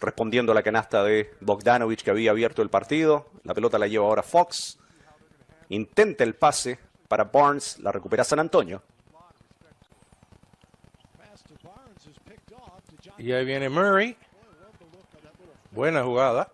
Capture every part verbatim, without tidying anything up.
respondiendo a la canasta de Bogdanovic, que había abierto el partido. La pelota la lleva ahora Fox. Intenta el pase para Barnes, la recupera San Antonio. Y ahí viene Murray. Buena jugada.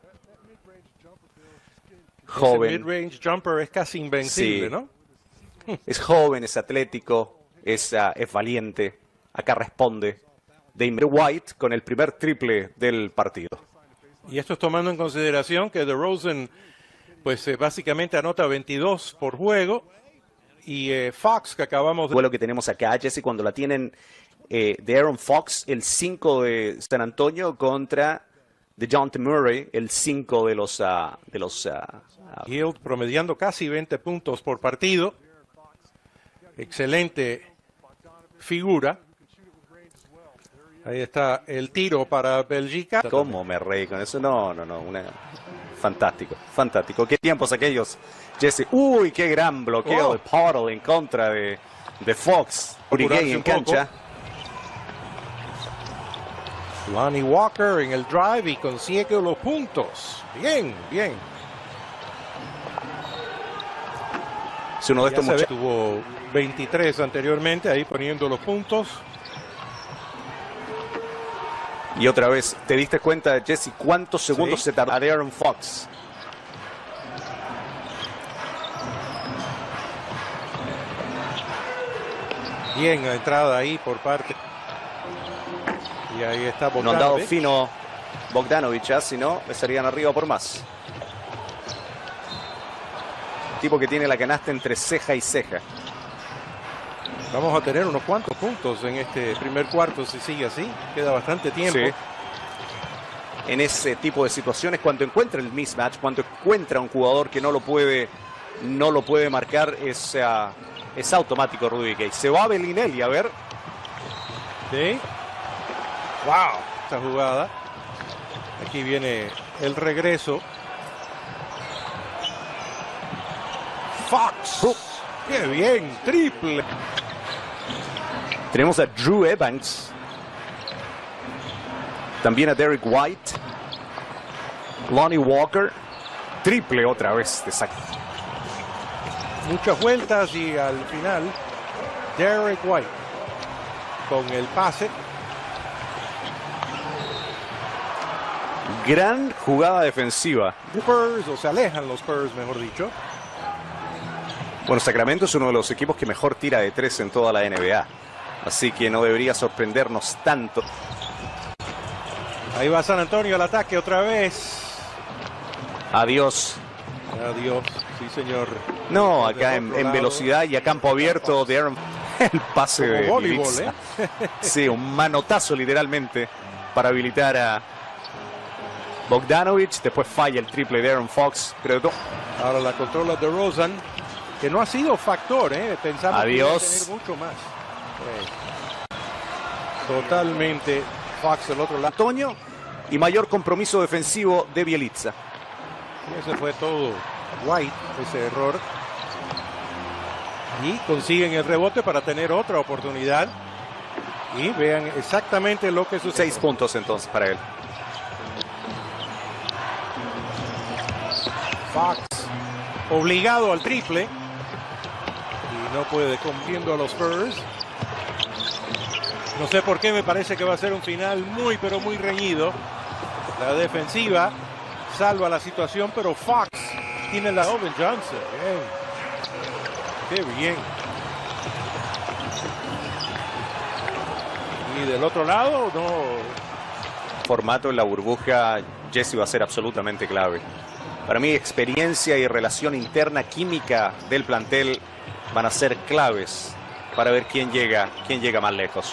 Joven. Ese mid-range jumper es casi invencible, Sí. ¿no? Es joven, es atlético, es, uh, es valiente. Acá responde Damian White con el primer triple del partido. Y esto es tomando en consideración que DeRozan, pues eh, básicamente anota veintidós por juego. Y eh, Fox, que acabamos de... Fue lo que tenemos acá, Jesse, cuando la tienen eh, de Aaron Fox, el cinco de San Antonio, contra DeJounte Murray, el cinco de los... Uh, de los uh, uh, Hield promediando casi veinte puntos por partido. Excelente figura. Ahí está el tiro para Bélgica. ¿Cómo me reí con eso? No, no, no. Una... Fantástico, fantástico. Qué tiempos aquellos, Jesse. Uy, qué gran bloqueo Oh. de Poeltl en contra de, de Fox. Uriguey en cancha. Lonnie Walker en el drive y consigue los puntos. Bien, bien. Es uno de estos muchachos. Tuvo veintitrés anteriormente, ahí poniendo los puntos. Y otra vez, ¿te diste cuenta, Jesse, cuántos segundos Sí. se tardó a Aaron Fox? Bien la entrada ahí por parte. Y ahí está No han dado Bogdanovic. fino Bogdanovic, ¿eh? Si no, estarían arriba por más. Tipo que tiene la canasta entre ceja y ceja. Vamos a tener unos cuantos puntos en este primer cuarto si sigue así. Queda bastante tiempo. Sí. En ese tipo de situaciones, cuando encuentra el mismatch, cuando encuentra un jugador que no lo puede, no lo puede marcar, es, uh, es automático Rudy Gay. Se va a Bellinelli, a ver. Sí. Wow. Esta jugada. Aquí viene el regreso. Fox. Uh. ¡Qué bien! Triple. Tenemos a Drew Evans. También a Derek White. Lonnie Walker. Triple otra vez de saque. Muchas vueltas y al final Derek White con el pase. Gran jugada defensiva. Spurs, o se alejan los Spurs, mejor dicho. Bueno, Sacramento es uno de los equipos que mejor tira de tres en toda la N B A. Así que no debería sorprendernos tanto. Ahí va San Antonio al ataque otra vez. Adiós. Adiós, sí señor. No, Desde acá el en, otro en lado. velocidad y a campo abierto de Aaron. El pase Como de voleibol, Bielitsa. ¿eh? Sí, un manotazo literalmente para habilitar a Bogdanovic. Después falla el triple de Aaron Fox. Creo que... Ahora la controla DeRozan, que no ha sido factor, ¿eh? Pensamos Adiós. que iba a tener mucho más. Sí. Totalmente Fox del otro lado. Antonio y mayor compromiso defensivo de Bielitsa. Y ese fue todo White, ese error. Y consiguen el rebote para tener otra oportunidad. Y vean exactamente lo que sucede. Seis puntos entonces para él. Fox obligado al triple. Y no puede cumpliendo a los Spurs. No sé por qué me parece que va a ser un final muy pero muy reñido. La defensiva salva la situación, pero Fox tiene la Owen Johnson. Bien. Qué bien. Y del otro lado, no. Formato en la burbuja, Jesse va a ser absolutamente clave. Para mí, experiencia y relación interna, química del plantel van a ser claves para ver quién llega, quién llega más lejos.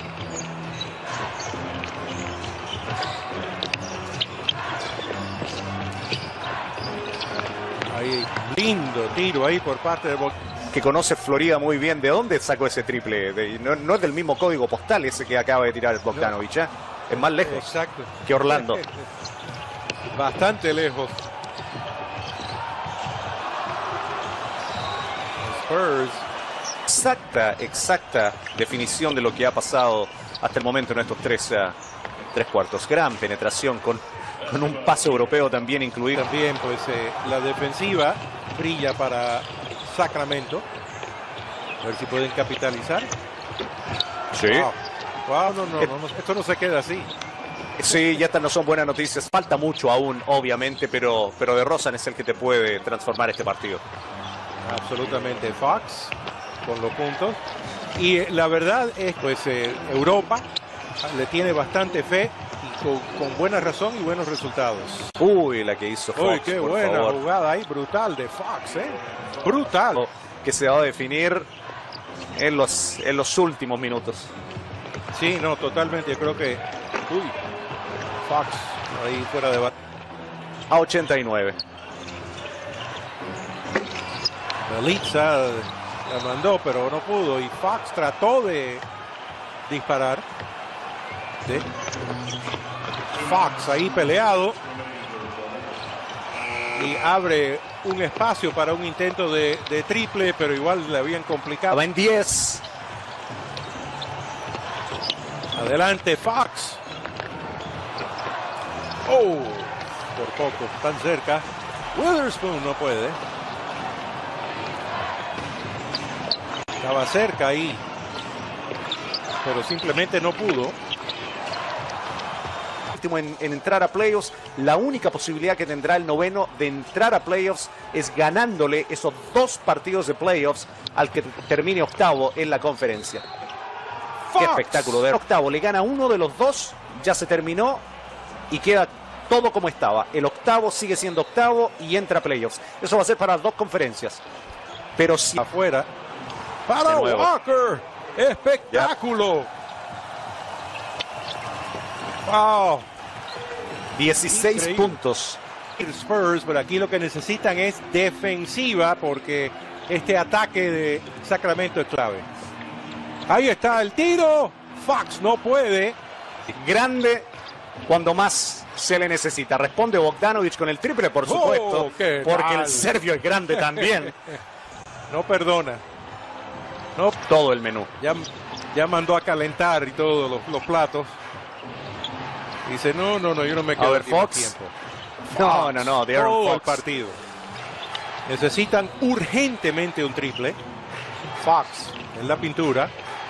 Ahí, lindo tiro ahí por parte de Bog Que conoce Florida muy bien. ¿De dónde sacó ese triple? De, no, no es del mismo código postal ese que acaba de tirar Bogdanovic, ¿eh? Es más lejos Exacto. que Orlando. Bastante lejos. Spurs. Exacta, exacta definición de lo que ha pasado hasta el momento en estos tres, uh, tres cuartos. Gran penetración con, con un pase europeo también incluido. También pues eh, la defensiva brilla para Sacramento. A ver si pueden capitalizar. Sí. Wow, wow no, no, no, no, esto no se queda así. Sí, ya estas no son buenas noticias. Falta mucho aún, obviamente, pero, pero DeRozan es el que te puede transformar este partido. Absolutamente. Fox con los puntos. Y la verdad es pues eh, Europa le tiene bastante fe y con, con buena razón y buenos resultados. Uy, la que hizo Fox. Uy, qué por buena favor. jugada ahí, brutal de Fox, ¿eh? Brutal. Oh, que se va a definir en los, en los últimos minutos. Sí, no, totalmente. Creo que. Uy, Fox ahí fuera de bat. A ochenta y nueve. Bjelica la mandó, pero no pudo. Y Fox trató de disparar. ¿Sí? Fox ahí peleado. Y abre un espacio para un intento de, de triple, pero igual le habían complicado. Va en diez. Adelante, Fox. Oh, por poco, tan cerca. Witherspoon no puede. Estaba cerca ahí, pero simplemente no pudo. En, en entrar a playoffs, la única posibilidad que tendrá el noveno de entrar a playoffs es ganándole esos dos partidos de playoffs al que termine octavo en la conferencia. Fox. Qué espectáculo de octavo, le gana uno de los dos, ya se terminó y queda todo como estaba. El octavo sigue siendo octavo y entra a playoffs. Eso va a ser para las dos conferencias. Pero si Afuera. Para Walker. Espectáculo. Wow. dieciséis Increíble. puntos. Spurs, pero aquí lo que necesitan es defensiva porque este ataque de Sacramento es clave. Ahí está el tiro. Fox no puede. Grande cuando más se le necesita. Responde Bogdanovic con el triple, por supuesto, Oh, ¿qué porque tal? el serbio es grande también. No perdona. No, Todo el menú. ya, ya mandó a calentar y todos los, los platos. Dice, no, no, no, yo no me quedo A ver, aquí más Fox. tiempo. No, no, no, de Aaron Todo el Fox. partido. Necesitan urgentemente un triple. Fox en la pintura.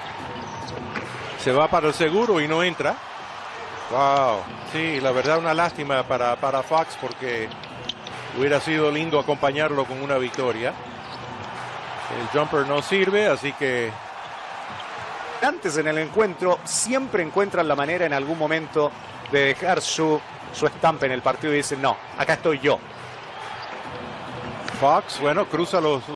Se va para el seguro y no entra. Wow. Sí, la verdad una lástima para, para Fox porque hubiera sido lindo acompañarlo con una victoria. El jumper no sirve, así que... Antes en el encuentro siempre encuentran la manera en algún momento de dejar su, su estampa en el partido y dicen, no, acá estoy yo. Fox, bueno, cruza los...